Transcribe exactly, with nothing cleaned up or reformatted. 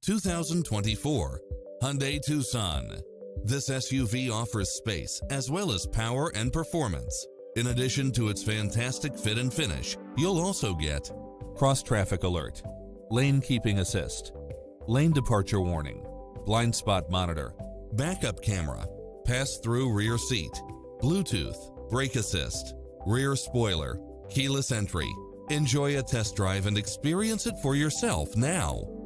two thousand twenty-four Hyundai Tucson. This S U V offers space as well as power and performance. In addition to its fantastic fit and finish, you'll also get cross-traffic alert, lane keeping assist, lane departure warning, blind spot monitor, backup camera, pass-through rear seat, Bluetooth, brake assist, rear spoiler, keyless entry. Enjoy a test drive and experience it for yourself now.